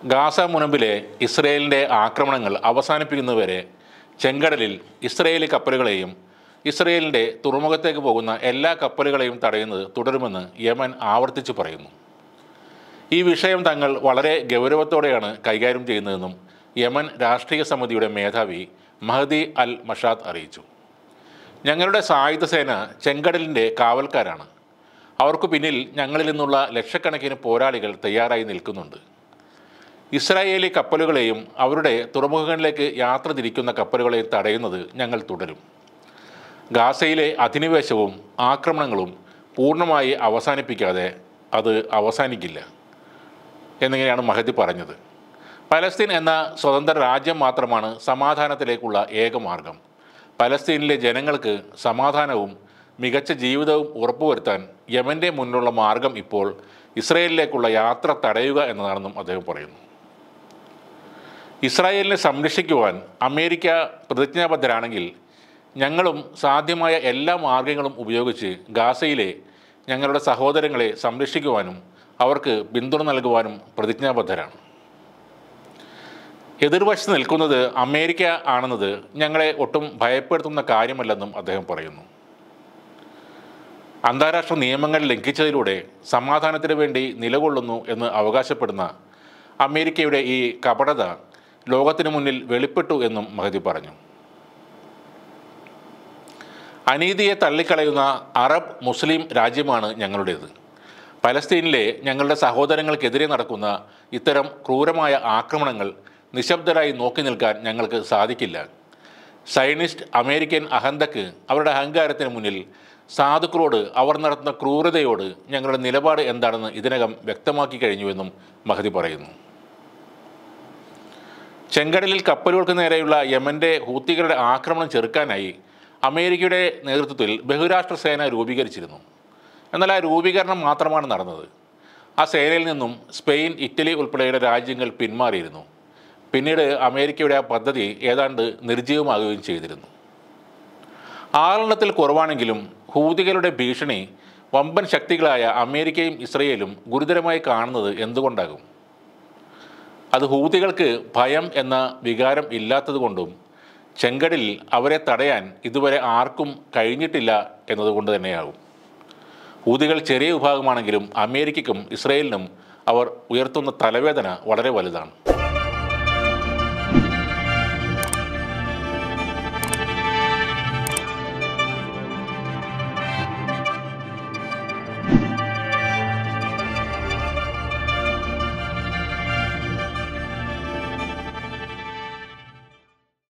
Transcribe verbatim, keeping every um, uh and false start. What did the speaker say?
Gaza മുനമ്പിലെ ഇസ്രയേലിൻ്റെ ആക്രമണങ്ങൾ അവസാനിപ്പിക്കുന്നതുവരെ ചെങ്കടലിൽ ഇസ്രയേലി കപ്പലുകളെയും ഇസ്രയേലിൻ്റെ തുറമുഖത്തേക്ക് പോകുന്ന എല്ലാ കപ്പലുകളെയും തടയുന്നത് തുടരുമെന്ന് യമൻ ആവർത്തിച്ച് പറയുന്നു. ഈ വിഷയം തങ്ങൾ വളരെ ഗൗരവത്തോടെയാണ് കൈകാര്യം ചെയ്യുന്നതെന്നും യമൻ രാഷ്ട്രീയ സമിതിയുടെ മേധാവി മഹദി അൽ മഷാദ് അറിയിച്ചു. ഞങ്ങളുടെ സായുധ സേന ചെങ്കടലിൻ്റെ കാവൽക്കാരാണ്. അവർക്ക് പിന്നിൽ ഞങ്ങളിൽ നിന്നുള്ള ലക്ഷക്കണക്കിന് പോരാളികൾ തയ്യാറായി നിൽക്കുന്നുണ്ട്. ഇസ്രായേലി കപ്പലുകളെയും അവരുടെ തുറമുഖങ്ങളിലേക്ക് യാത്ര തിരിക്കുന്ന കപ്പലുകളെയും തടയുന്നത് ഞങ്ങൾ തുടരും. ഗാസയിലെ അധിനിവേശവും ആക്രമണങ്ങളും പൂർണ്ണമായി അവസാനിപ്പിക്കാതെ അത് അവസാനിക്കില്ല എന്നിങ്ങനെയാണ് മഹദി പറഞ്ഞത്. പലസ്തീൻ എന്ന സ്വതന്ത്ര രാജ്യം മാത്രമാണ് സമാധാനത്തിലേക്കുള്ള ഏക മാർഗം. പലസ്തീനിലെ ജനങ്ങൾക്ക് സമാധാനവും മികച്ച ജീവിതവും ഉറപ്പുവരുത്താൻ യമൻ്റെ മുന്നിലുള്ള മാർഗം ഇപ്പോൾ ഇസ്രായേലിലേക്കുള്ള യാത്ര തടയുക എന്നതാണെന്നും അദ്ദേഹം പറയുന്നു. ഇസ്രായേലിനെ സംരക്ഷിക്കുവാൻ അമേരിക്ക പ്രതിജ്ഞാബദ്ധരാണെങ്കിൽ ഞങ്ങളും സാധ്യമായ എല്ലാ മാർഗങ്ങളും ഉപയോഗിച്ച് ഗാസയിലെ ഞങ്ങളുടെ സഹോദരങ്ങളെ സംരക്ഷിക്കുവാനും അവർക്ക് പിന്തുണ നൽകുവാനും പ്രതിജ്ഞാബദ്ധരാണ്. എതിർവശത്ത് നിൽക്കുന്നത് അമേരിക്ക ആണെന്നത് ഞങ്ങളെ ഒട്ടും ഭയപ്പെടുത്തുന്ന കാര്യമല്ലെന്നും അദ്ദേഹം പറയുന്നു. അന്താരാഷ്ട്ര നിയമങ്ങൾ ലംഘിച്ചതിലൂടെ സമാധാനത്തിന് വേണ്ടി നിലകൊള്ളുന്നു എന്ന് അവകാശപ്പെടുന്ന അമേരിക്കയുടെ ഈ കപടത ലോകത്തിനു മുന്നിൽ വെളിപ്പെട്ടു എന്നും മഹദി പറഞ്ഞു. അനീതിയെ തള്ളിക്കളയുന്ന അറബ് മുസ്ലിം രാജ്യമാണ് ഞങ്ങളുടേത്. പലസ്തീനിലെ ഞങ്ങളുടെ സഹോദരങ്ങൾക്കെതിരെ നടക്കുന്ന ഇത്തരം ക്രൂരമായ ആക്രമണങ്ങൾ നിശബ്ദരായി നോക്കി നിൽക്കാൻ ഞങ്ങൾക്ക് സാധിക്കില്ല. സയനിസ്റ്റ് അമേരിക്കൻ അഹന്തക്ക് അവരുടെ അഹങ്കാരത്തിന് മുന്നിൽ സാധുക്കളോട് അവർ നടത്തുന്ന ക്രൂരതയോട് ഞങ്ങളുടെ നിലപാട് എന്താണെന്ന് ഇതിനകം വ്യക്തമാക്കി കഴിഞ്ഞുവെന്നും മഹദി പറയുന്നു. ചെങ്കടലിൽ കപ്പലുകൾക്ക് നേരെയുള്ള യമൻ്റെ ഹൂത്തികളുടെ ആക്രമണം ചെറുക്കാനായി അമേരിക്കയുടെ നേതൃത്വത്തിൽ ബഹുരാഷ്ട്ര സേന രൂപീകരിച്ചിരുന്നു. എന്നാൽ ആ രൂപീകരണം മാത്രമാണ് നടന്നത്. ആ സേനയിൽ നിന്നും സ്പെയിൻ, ഇറ്റലി ഉൾപ്പെടെയുള്ള രാജ്യങ്ങൾ പിന്മാറിയിരുന്നു. പിന്നീട് അമേരിക്കയുടെ ആ പദ്ധതി ഏതാണ്ട് നിർജ്ജീവമാകുകയും ചെയ്തിരുന്നു. ആളെണ്ണത്തിൽ കുറവാണെങ്കിലും ഹൂതികളുടെ ഭീഷണി വമ്പൻ ശക്തികളായ അമേരിക്കയും ഇസ്രയേലും ഗുരുതരമായി കാണുന്നത് എന്തുകൊണ്ടാകും? അത് ഹൂതികൾക്ക് ഭയം എന്ന വികാരം ഇല്ലാത്തതുകൊണ്ടും ചെങ്കടലിൽ അവരെ തടയാൻ ഇതുവരെ ആർക്കും കഴിഞ്ഞിട്ടില്ല എന്നതുകൊണ്ട് തന്നെയാകും. ഹൂതികൾ ചെറിയ വിഭാഗമാണെങ്കിലും അമേരിക്കയ്ക്കും ഇസ്രയേലിനും അവർ ഉയർത്തുന്ന തലവേദന വളരെ വലുതാണ്.